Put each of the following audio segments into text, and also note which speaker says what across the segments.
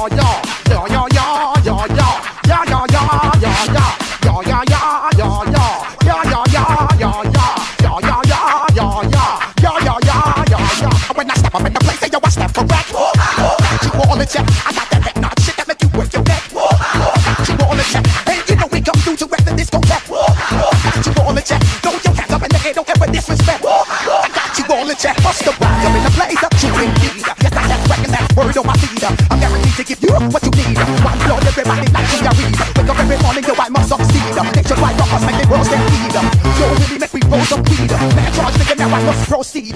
Speaker 1: When I step up in the place, say yo, I step correct. Got you all in check. I got that hypnotic shit that make you break your neck. Got you all in check. And you know we come through to rep the discotheque. Got you all in check. Throw your hands up in the air, don't ever disrespect. I got you all in check. Bust the rock up in the place, up you indeed. Yes, I have recognized word on my leader. I'm guaranteed to give you what you need. One blow, everybody like you read. Wake up every morning, yo, I must succeed. Nationwide rockers make the world stampede. Yo, really make me roll some weed. Man, charge nigga, now I must proceed.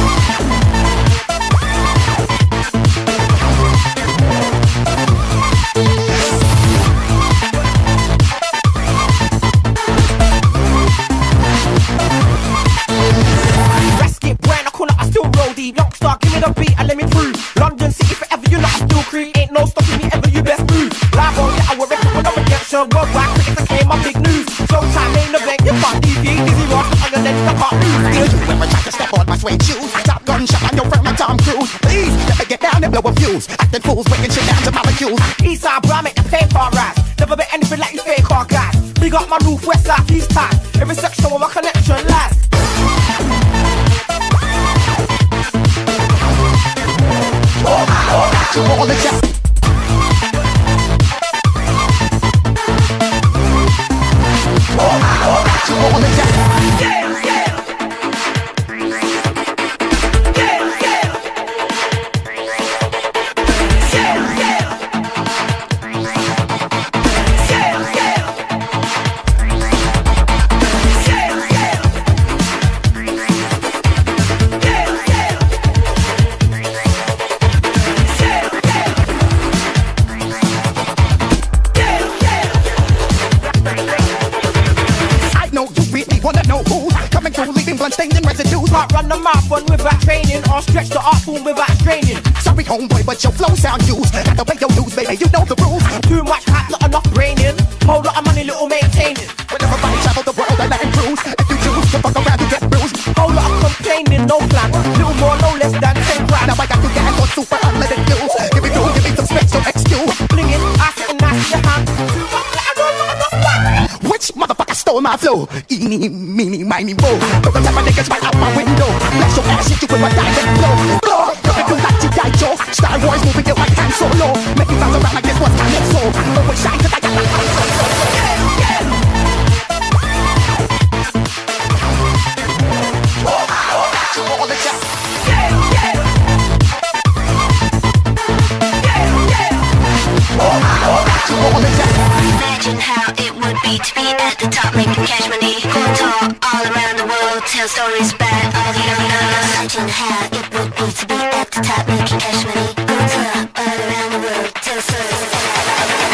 Speaker 2: Youngstar, give me the beat and let me prove. London City forever, you know I still creep. Ain't no stopping me ever, you best move. Live on, yeah, I will record when I'm against you. Worldwide critics, I came my big news. Showtime, main event, you can't deviate. Dizzy Ross, the other than I can't lose.
Speaker 1: Did you ever try to step on my suede shoes? Top gun shot on your firm like Tom Cruise. Please, let me get down and blow a fuse. Acting fools, breaking shit down to molecules.
Speaker 2: Eastside, bro, I make the paper rise. Never bet anything like you fake car guys. Big up my north, west, south, east time. Every section where my connection lies.
Speaker 1: Got you all in check. Got you all in check.
Speaker 2: Yeah, yeah.
Speaker 1: Stained residues.
Speaker 2: Can't run the marathon without training, or stretch the art form without straining.
Speaker 1: Sorry homeboy, but your flow sound used. Got to pay your dues, baby, you know the rules.
Speaker 2: Too much hype, not enough braining. Whole lot of money, little maintaining.
Speaker 1: When everybody travel the world, I let him cruise. If you choose to fuck around, you get bruised.
Speaker 2: Whole lot of complaining, no plan. Little more, no less than 10 grand.
Speaker 1: Now I got you gas on super unleaded fuels. Give me room, give me some space, so excuse.
Speaker 2: Blinging, I sitting nice in your hand. Too much like I don't know enough one.
Speaker 1: Which motherfucker stole my flow? Eeny, meeny, miny, mo. Throw the type of niggas right out my window. Blast your ass, hit you with my direct blow. Blow, if you like G.I. Joe. Star Wars moving it like Han Solo. Make you bounce around like this was Calypso. Always shine cause I got my eyes on solo. Yeah, yeah. Got you all in check.
Speaker 2: Yeah, yeah. Yeah, yeah.
Speaker 1: Got you all in check.
Speaker 3: Imagine how it would be to be at the top, making cash money. Go tour all around the world, tell stories about all the unknowns. Imagine how it would be to be at the top, making cash money. Go tour all around the world, tell stories about all the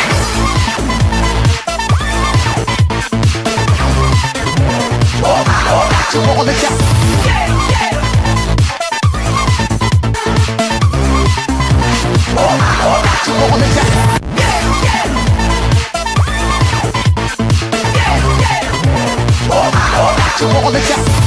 Speaker 3: unknowns.
Speaker 1: Got you all in check.
Speaker 2: Yeah, yeah.
Speaker 1: Got you all in check. Got you all in check.